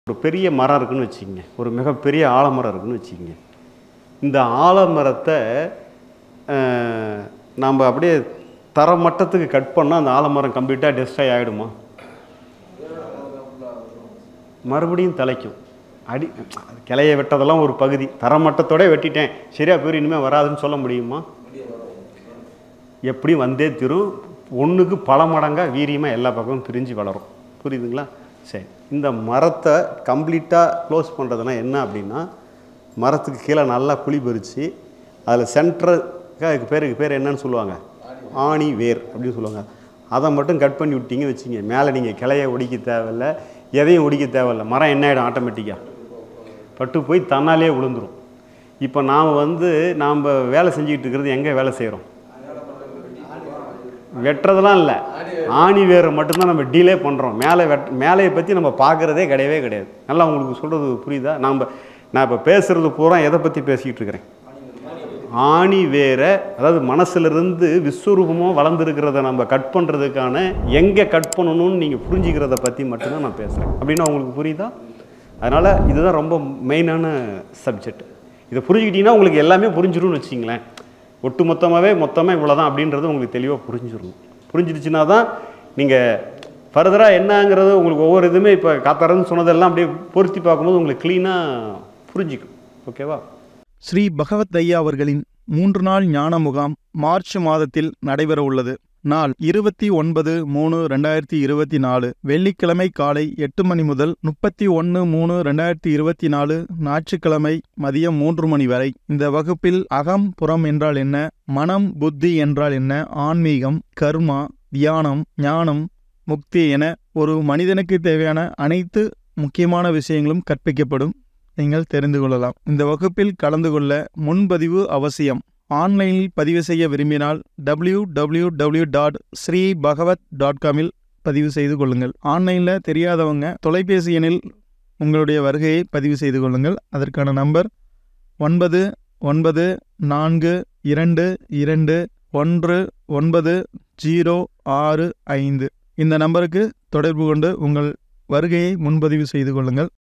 ஒரு பெரிய மரம் இருக்குன்னு வச்சுக்கோங்க, ஒரு மிகப்பெரிய ஆலமரம் இருக்குன்னு வச்சுக்கோங்க. இந்த ஆலமரத்தை நாம் அப்படியே தரமட்டத்துக்கு கட் பண்ணால் அந்த ஆலமரம் கம்ப்ளீட்டாக டெஸ்ட்ராய் ஆகிடுமா? மறுபடியும் தலைக்கும். கிளையை வெட்டதெல்லாம் ஒரு பகுதி, தரமட்டத்தோட வெட்டிட்டேன் சரியா போயிரு இனிமேல் வராதுன்னு சொல்ல முடியுமா? எப்படி வந்தே தீரும். ஒன்றுக்கு பல மடங்காக வீரியமாக எல்லா பக்கமும் பிரிஞ்சு வளரும். புரியுதுங்களா? சரி, இந்த மரத்தை கம்ப்ளீட்டாக க்ளோஸ் பண்ணுறதுனா என்ன அப்படின்னா, மரத்துக்கு கீழே நல்லா குழி பறித்து அதில் சென்டருக்கு அதுக்கு பேர் என்னன்னு சொல்லுவாங்க, ஆணி வேர் அப்படின்னு சொல்லுவாங்க. அதை மட்டும் கட் பண்ணி விட்டீங்க வச்சிங்க, மேலே நீங்கள் கிளையை ஒடிக்க தேவையில்லை, எதையும் ஒடிக்க தேவையில்லை. மரம் என்ன ஆகிடும், ஆட்டோமேட்டிக்காக பட்டு போய் தன்னாலே விழுந்துடும். இப்போ நாம் வேலை செஞ்சுக்கிட்டு இருக்கிறது எங்கே வேலை செய்கிறோம்? வெட்டுறதெல்லாம் இல்லை, ஆணி வேரை மட்டும்தான் நம்ம டீலே பண்ணுறோம். மேலையை பற்றி நம்ம பார்க்குறதே கிடையாது. நல்லா உங்களுக்கு சொல்கிறது புரியுதா? நான் இப்போ பேசுகிறது பூரா எதை பற்றி பேசிக்கிட்டு இருக்கிறேன்? ஆணி வேரை, அதாவது மனசுலேருந்து விஸ்வரூபமாக வளர்ந்துருக்கிறத நம்ம கட் பண்ணுறதுக்கான எங்கே கட் பண்ணணும்னு நீங்கள் புரிஞ்சுக்கிறத பற்றி மட்டும்தான் நான் பேசுகிறேன். அப்படின்னா உங்களுக்கு புரியுதா? அதனால் இதுதான் ரொம்ப மெயினான சப்ஜெக்ட். இதை புரிஞ்சுக்கிட்டிங்கன்னா உங்களுக்கு எல்லாமே புரிஞ்சிடும்னு வச்சிங்களேன். ஒட்டு மொத்தமாக இவ்வளோ தான் அப்படின்றது உங்களுக்கு தெளிவாக புரிஞ்சிடணும். புரிஞ்சிடுச்சுன்னா தான் நீங்கள் ஃபர்தராக என்னங்கிறது உங்களுக்கு ஒவ்வொரு இதுவுமே இப்போ காத்தாரன்னு சொன்னதெல்லாம் அப்படியே பொருத்தி பார்க்கும்போது உங்களுக்கு க்ளீனாக புரிஞ்சிக்கும். ஓகேவா? ஸ்ரீ பகவத் ஐயா அவர்களின் 3 நாள் ஞான முகாம் மார்ச் மாதத்தில் நடைபெற உள்ளது. நாள் 29/3/2024 வெள்ளிக்கிழமை காலை 8 மணி முதல் 31/3/2024 ஞாயிற்றுக்கிழமை மதியம் 3 மணி வரை. இந்த வகுப்பில் அகம் புறம் என்றால் என்ன, மனம் புத்தி என்றால் என்ன, ஆன்மீகம், கர்மா, தியானம், ஞானம், முக்தி என ஒரு மனிதனுக்கு தேவையான அனைத்து முக்கியமான விஷயங்களும் கற்பிக்கப்படும். நீங்கள் தெரிந்து கொள்ளலாம். இந்த வகுப்பில் கலந்து கொள்ள முன்பதிவு அவசியம். ஆன்லைனில் பதிவு செய்ய விரும்பினால் www.sreebhagavat.com பதிவு செய்து கொள்ளுங்கள். ஆன்லைனில் தெரியாதவங்க தொலைபேசி எண்ணில் உங்களுடைய வருகையை பதிவு செய்து கொள்ளுங்கள். அதற்கான நம்பர் 9942219065. இந்த நம்பருக்கு தொடர்பு கொண்டு உங்கள் வருகையை முன்பதிவு செய்து கொள்ளுங்கள்.